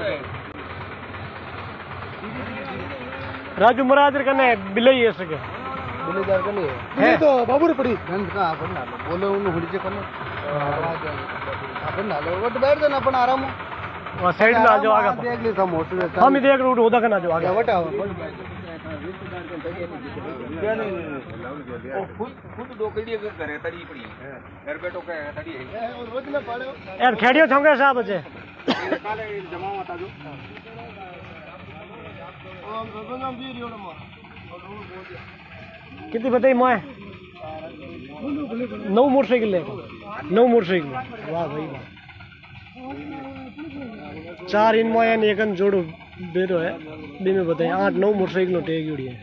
राजू महाराज कने बिलई है सके बिलई दार कने है तो बाबूर पड़ी गंद का अपन ना बोले उन हुड़ी के कने अपन ना लो वो बैठ जाना अपन आराम वहां साइड में आ जाओ आगे देख ले सब मोटर हम ही देख रूट उधर कना जो आगे बटा खुद डोकड़ी करे तड़ी पड़ी घर बैठो के तड़ी है रोज ना पाड़ो यार खेड़ियो थंगे साहब बचे काले जमा मत आजो कितनी बताई मोए 9 मोटरसाइकिल ले 9 मोटरसाइकिल वाह भाई वाह 4 इन मोए ने एकन जोड़ो बेरो है बी में बताई 8-9 मोटरसाइकिल टेग उड़ी है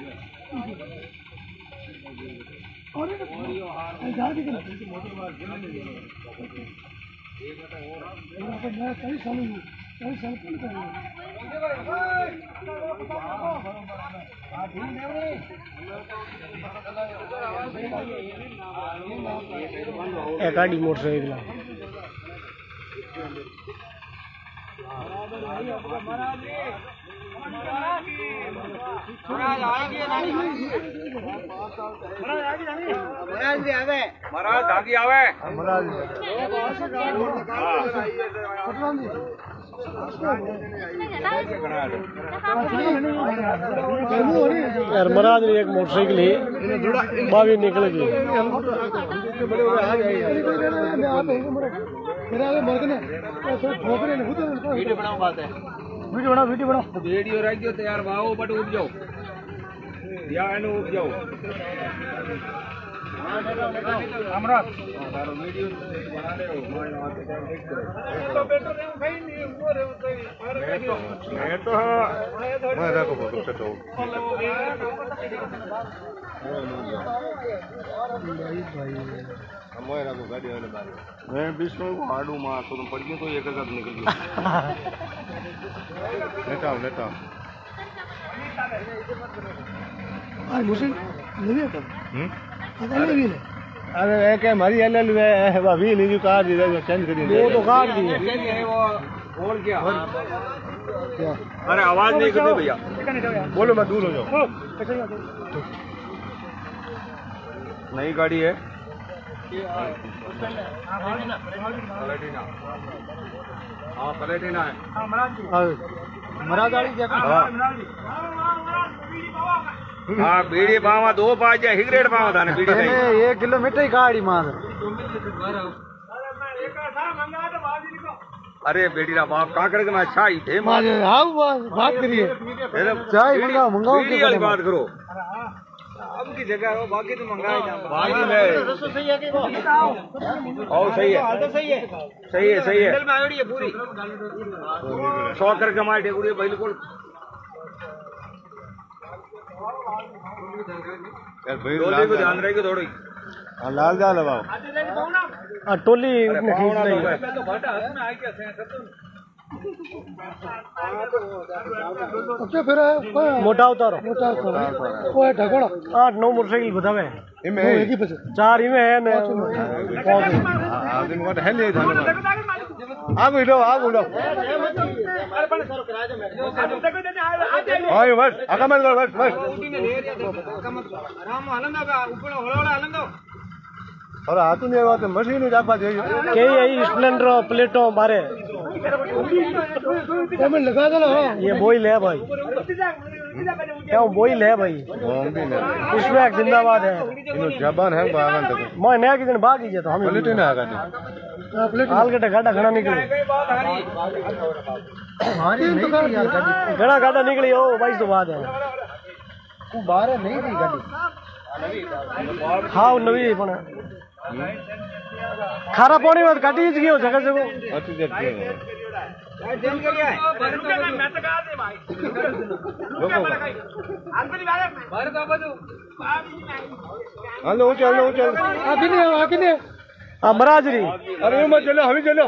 एक आड़ी मोटरसाइकिल महाराज धागी आवे यार महाराज ने एक मोटरसाइकिल ही बावी निकल गई वीडियो बनाओ बात है वीडियो बनाओ वीडियो रख दो तैयार भाव बट उठ जाओ या एनो उठ जाओ हमरा तारो वीडियो बना ले हो मैं वहां से देख तो बेटर नहीं भाई नहीं वो रे मैं तो मैं देखो फोटो से तो हमारा को गाड़ी वाले बारे मैं विष्णु को हाडू मार तो तुम पड़ गए तो एक साथ निकल गए लेटा आज मुझे नहीं है अरे एक है हमारी एलएल है भाभी लीजिए कार दी चेंज करिए वो तो कार दी है वो बोल क्या अरे आवाज नहीं करते भैया बोलो मैं दूर हो जाओ नई गाड़ी है हाँ पलेटिना है मरा गाड़ी हाँ बीड़ी पावा 2 पाँच या हिगरेट पावा था ना बीड़ी 1 किलोमीटर ही गाड़ी मार अरे बेटी रा बाप का करके मैं अच्छा ही थे मार आओ बात करिए चाय मंगाओ बीड़ी वाली बात करो अब की जगह वो बाकी तो मंगाए बाकी में सही है कि वो और सही है सही है में आयोड़ी है पूरी 100 करके हमारे टेकुड़ी बिल्कुल टोली को ध्यान रहेगी थोड़ी लाल जाल लगाओ टोली खींच रही है अच्छा फिर मोटा उतारो वो है ढकोड़ा 8-9 मोटरसाइकिल बतावे इमे एक ही बचे 4 ही में है ने आदमी को है ले थाने आगो लो आयो बस आका मत बस आराम आनंद ऊपर होड़ा आनंद और हाथ में बात मशीन ही जापा चाहिए के यही स्प्लेंडर प्लेटो मारे पेमेंट लगा दो ये बॉयल है भाई क्या बॉयल है भाई इसमें जिंदाबाद है जबान है बागन तक मैं नया किसी बाकी जे तो हम प्लेट ना आगा हाल के गाड़ा घना निकले घना गाड़ा निकली ओ 22 तो बाद है बाहर नहीं थी गाड़ी हाँ नवी पण खारा पानी में गाड़ी जी हो जगह जगह हेलो चलो आगे नहीं महाराजरी अरे मत चलो हम ही चलो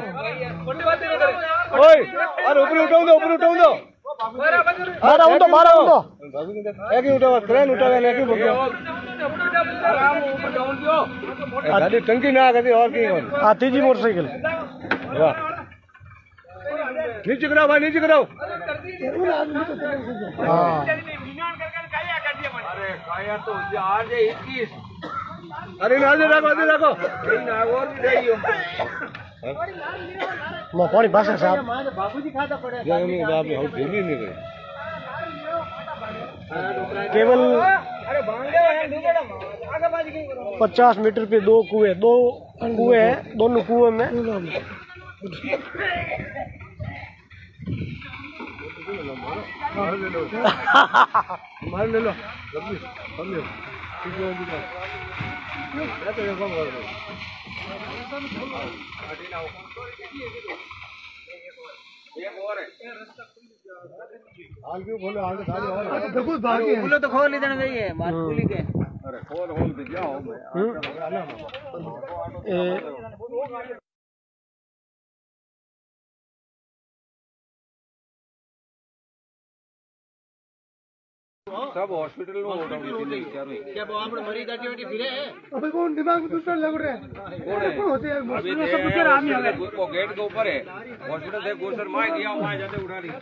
ओए अरे ऊपर उठाओ दो मारा एक ही उठाओ ट्रेन उठावे लेके बोलो टंकी ना आगे और की तीजी मोटरसाइकिल वाह नीचे गिराओ भाई, नीचे गिराओ। हाँ अरे खाया तो आज 21। अरे ना दे रखो, दे रखो ना और भी दे मैं पानी पास है साहब। बाबूजी खाता पड़े केवल 50 मीटर पे 2 कुएं हैं। दोनों कुएं में मार ले लो। हाल क्यों खोलो, हाल खाली और देखो बाकी है तो खोल ही देना चाहिए मार खुली के। अरे खोल खोल के जाओ सब हॉस्पिटल में क्या वो आप मरीज आटी वाटी फिरे है? अबे कौन दिमाग में दूसरा लग रहा है? कौन होते हैं? अभी वो गेट के ऊपर है हॉस्पिटल से गोसर मार दिया, वहाँ जाते उठा रही।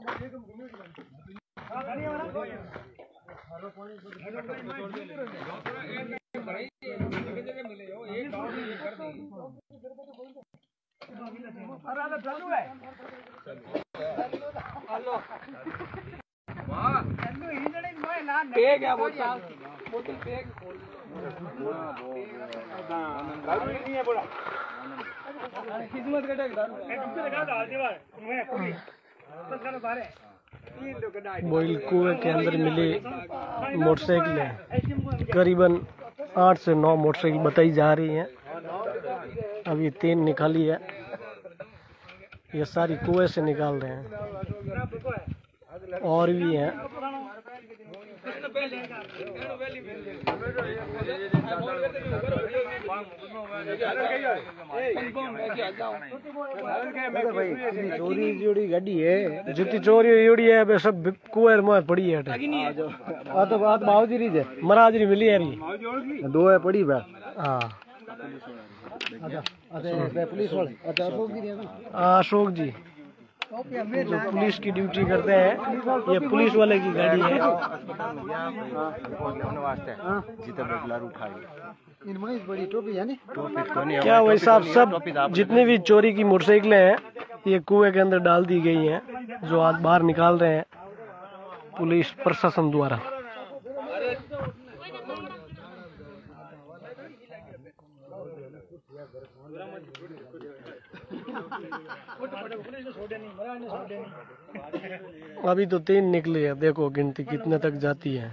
बोइल कुएं के अंदर मिली मोटरसाइकिलें करीबन 8 से 9 मोटरसाइकिल बताई जा रही हैं। अभी 3 निकाली है। ये सारी कुएं से निकाल रहे हैं और भी हैं। चोरी जोड़ी गाड़ी है जितनी चोरी योड़ी है वे सब कुएं में पड़ी है। आ तो बात बावजी है महाराजरी मिली है रही 2 है पड़ी बा। हाँ अच्छा पुलिस वाले अच्छा अशोक जी अशोक जी जो पुलिस की ड्यूटी करते हैं। ये पुलिस वाले की गाड़ी है। बड़ी टोपी है क्या वही साहब सब जितनी भी चोरी की मोटरसाइकिलें हैं ये कुएं के अंदर डाल दी गई हैं, जो आज बाहर निकाल रहे हैं पुलिस प्रशासन द्वारा। अभी तो 3 निकली है, देखो गिनती कितने तक जाती है।